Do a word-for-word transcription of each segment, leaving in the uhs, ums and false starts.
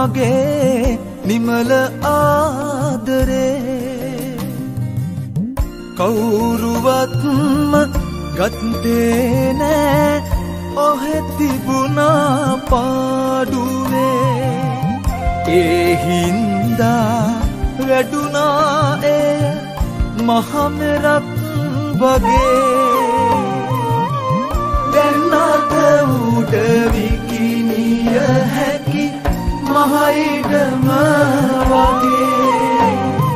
මගේ නිමල ආදරේ කවුරුවත්ම ගත්තේ නෑ ඔහෙ තිබුණා පාඩුවේ ඒ හින්දා වැඩුණා එය මහමෙරක් වගේ දැන්නත උඩ විකිනිය හැකි මහයිඩම වගේ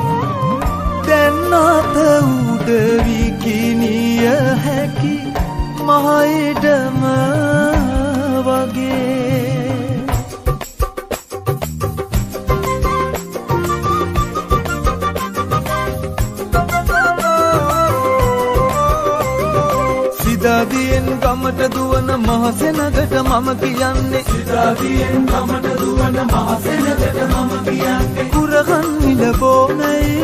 දැන්නත උඩ විකිනිය හැකි මහයිඩම වගේ සිතාදියෙන් ගමට දුවන මහසෙනගට මම කියන්නේ සිතාදියෙන් ගමට දුවන මහසෙනගට මම කියන්නේ කුරහන් නිලබෝනයි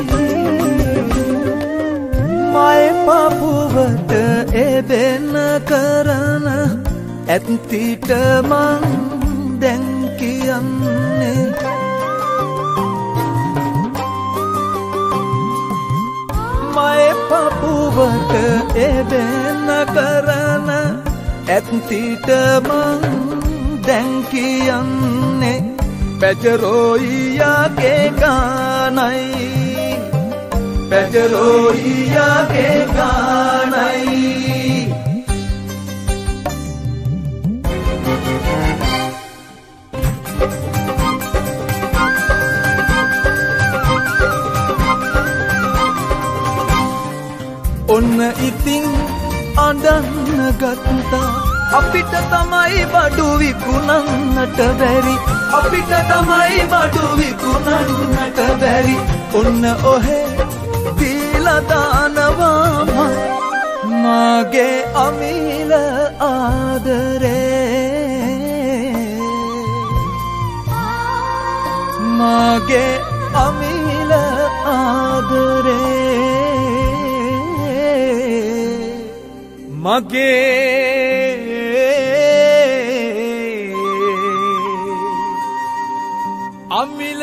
මයි පපුවට එබෙන කරන ඇත්තිට මං දැන් කියන්නේ මයි පපුවට එබෙන කරන ඇත්තිට මං දැන් කියන්නේ පැජරෝයියාගේ ගානයි පැජරෝයියාගේ ගානයි ඔන්න ඉතින් අඬන්න ගත්තා අපිට තමයි බඩු විකුණන්නට බැරි අපිට තමයි බඩු විකුණන්නට බැරි ඔන්න ඔහෙ දීලා දානවා මගේ අමිල ආදරේ මගේ අමිල ආදරේ මගේ අමිල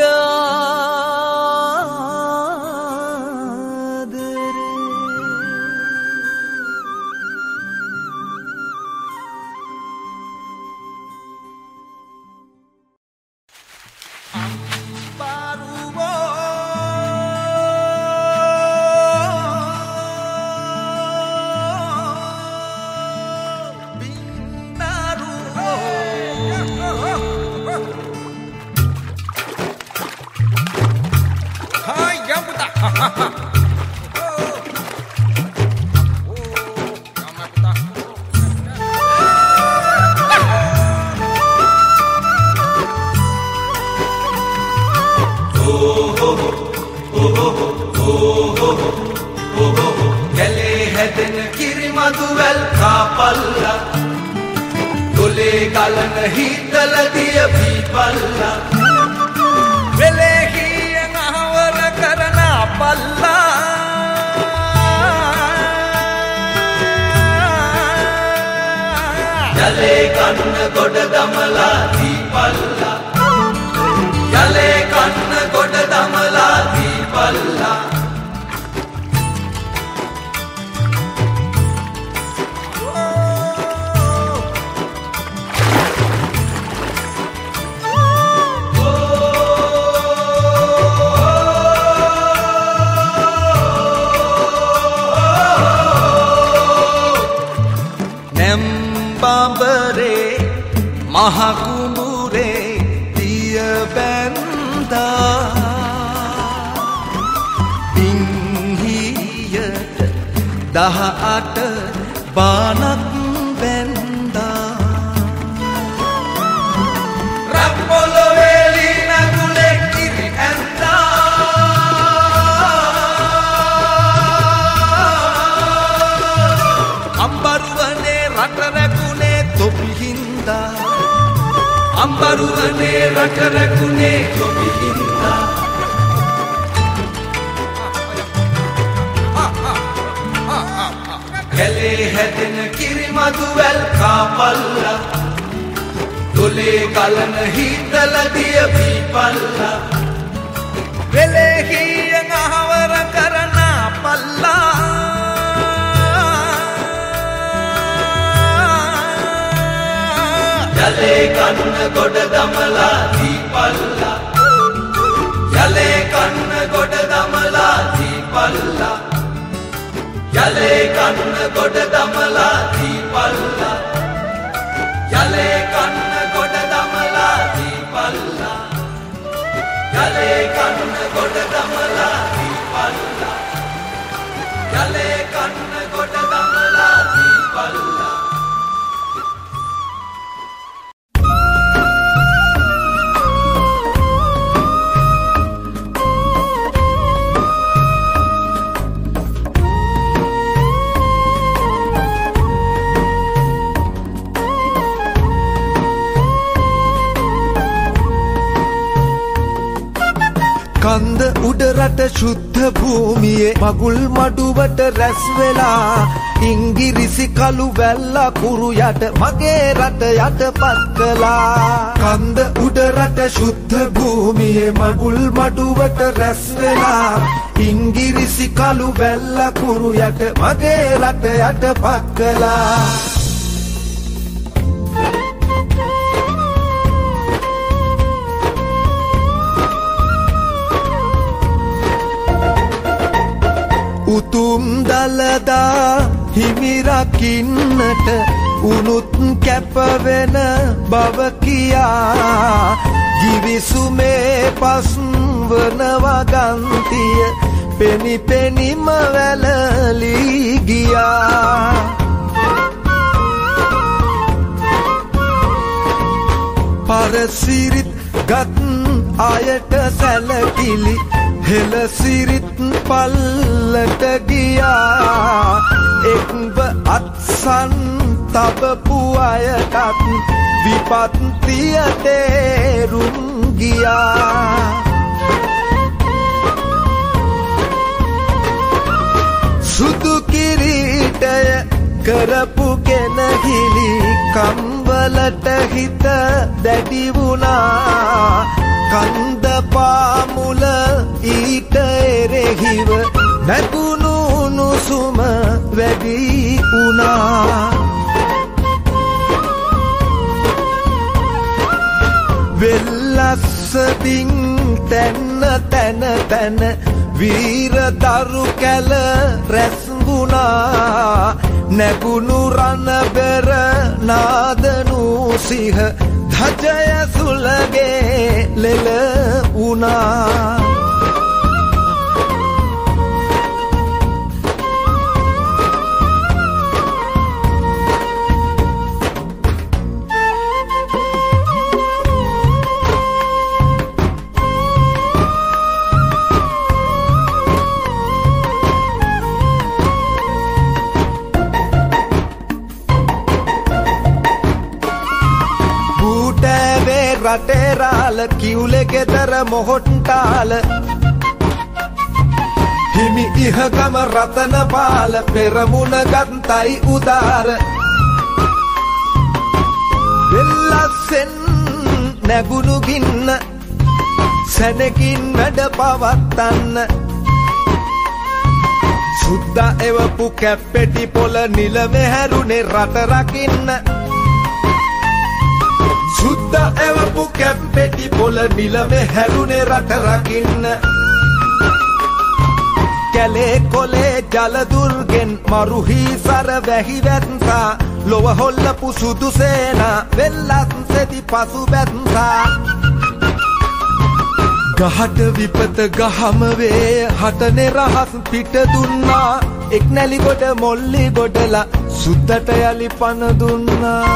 තොලේ කලන හිතලදිය පීපල්ලා වෙලේ හියන් අහවර කරන පල්ලා යලේ කන්න ගොඩ දමලා දීපල්ලා යලේ කන්න ගොඩ දමලා දීපල්ලා යලේ කන්න ගොඩ දමලා දීපල්ලා යලේ කන්න ගොඩ දමලා දීපල්ලා යලේ කන්න ගොඩ දමලා දීපල්ලා යලේ කන්න ගොඩ දමලා දීපල්ලා කන්ද උඩ රට ශුද්ධ භූමියේ මගුල් මඩුවට රැස් වෙලා ඉංගිරිසි කළු වැල්ලා කුරු යට මගේ රට යටපත් කළා කන්ද උඩ රට ශුද්ධ භූමියේ මගුල් මඩුවට රැස් වෙලා ඉංගිරිසි කළු වැල්ලා කුරු යට මගේ රට යටපත් කළා උතුම් දළදා හිමිරකින්නට උනුත් කැපවෙන බව කියා ගිවිසුමේ පස් වන වගන්තිය පෙනි පෙනිම වැළලී ගියා පරසිරිත් ගත් අයට සැලකිලි හෙළ සිරිත් පල්ලට ගියා එක්ව අත්සන් තබපු අයටත් විපත්තිය තේරුම් ගියා සුදු කිරීටය කරපු කෙනහිලි කම්වලට හිත දැඩි වුණා කන්ද පාමුල ඊට එරෙහිව නැගුණු නුසුම වැඩි වුණා වෙල්ලස්සදින් තැන්න තැන තැන වීර දරු කැල රැස් වුණා නැගුණු රණබෙර නාදනු සිහ ධජය සුලගේ ලෙල වුණා රටේරාල කිවුලේ ගෙදර මොහොට්ටාල හිමි ඉහගම රතනපාල පෙරමුණ ගන්තයි උදාර වෙල්ලස්සෙන් නැගුණු ගින්න සැනකින් වැඩ පවත්තන්න සුද්දා එවපු කැප්පෙටි පොළ නිලමේ හැරුණේ රට රකින්න සුද්දා එවපු කැප්පෙටි පොළ නිලමේ හැරුණේ රට රකින්න කැලේ කොලේ ජල දුර්ගෙන් මරුහි සර වැහි වැත්සා ලොව හොල්ලපු සුදු සේනා වෙල්ලස්සෙදි පසු බැත්සා ගහට විපත ගහම වේ හටනේ රහස් පිට දුන්නා එක් නැලි ගොඩ මොල්ලි ගොඩලා සුද්දට යලි පන දුන්නා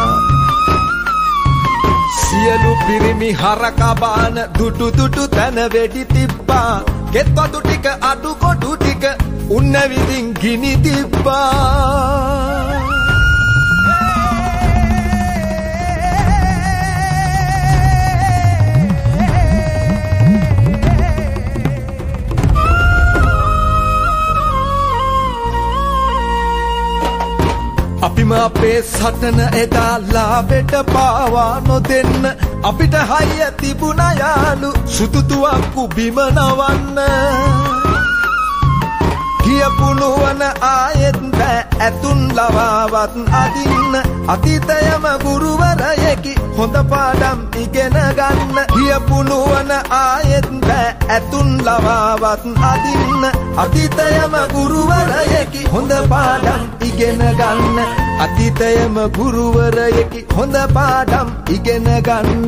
සියලු පිරිමි හරකබාන දුටු දුටු තැන වෙඩි තිබ්බා කෙත්වතු ටික අඩු කොටු ටික උන්න විදින් ගිනි තිබ්බා අපි අපේ සටන එදා ලාබෙට පාවා නොදෙන්න අපිට හයිය තිබුණ යාලු සුදුතුවක්කු බිම නවන්න කියපු නුවණ ආයෙත් බෑ ඇතුන් ලවාවත් අදින්න අතීතයම ගුරුවරයෙකි හොඳ පාඩම් ඉගෙන ගන්න කියපු නුවණ ආයෙත් බෑ ඇතුන් ලවාවත් අදින්න අතීතයම ගුරුවරයෙකි හොඳ පාඩම් ඉගෙන ගන්න අතීතයම ගුරුවරයෙකි හොඳ පාඩම් ඉගෙන ගන්න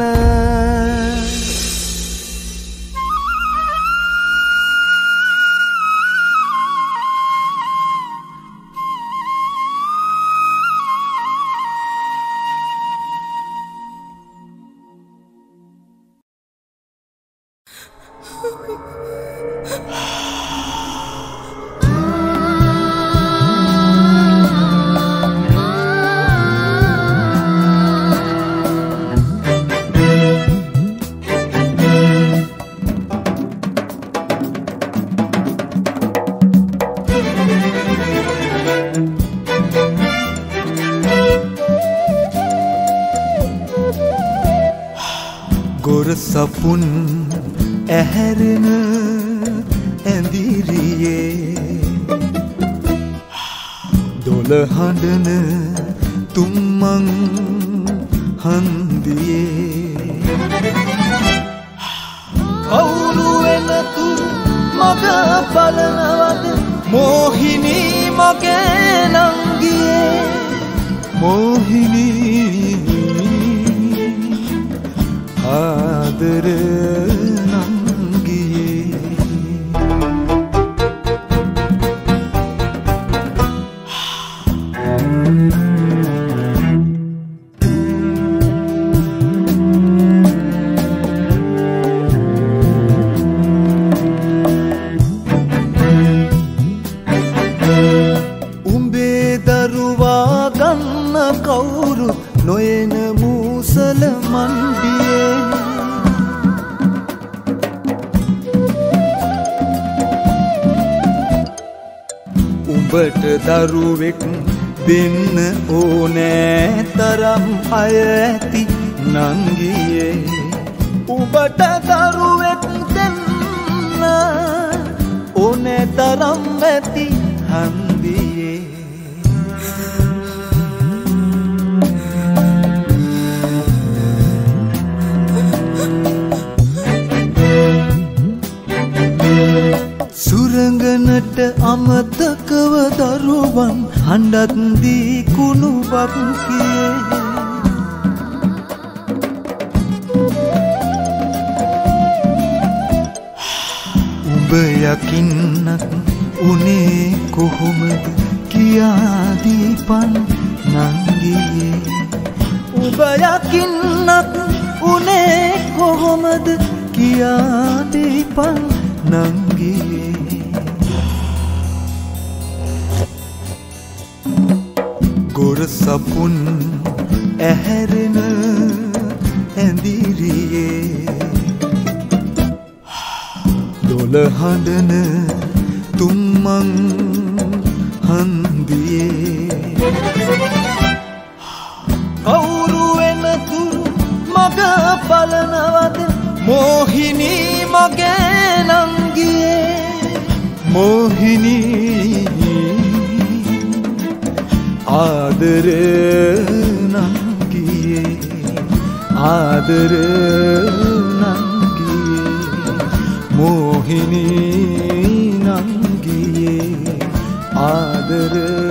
සපුන් ඇහැරෙන ඇඳිරියේ දොළ හඬන තුම්මන් හන්දියේ කවුරු වෙනතු මග බලනවද මෝහිනී මගේ නංගියේ මෝහිනී ආදර නංගියේ උඹේ දරුවා ගන්න කවුරු නොයන මූසල මන්දියේ උඹට දරුවෙක් දෙන්න ඕනෑ තරම් අය ඇති නංගියේ උඹට දරුවෙක් දෙන්න ඕනෑ තරම් ඇති හන්දියේ සුරංගනට අමතකව දරුවන් හඬත් දී කුණුවක් කියේ උඹ යකින්නක් උනේ කොහොමද කියා දීපන් නංගියේ උඹ යකින්නක් උනේ කොහොමද කියා දීපන් නංගියේ ගොර සපුන් ඇහැරෙන ඇඳිරියේ දොළ හඬන තුම්මන් හන්දියේ කවුරු වෙනතුරු මග බලනවද මෝහිනී මගේ නංගියේ මෝහිනී ආදර නංගියේ ආදර නංගියේ මෝහිනී නංගියේ ආදර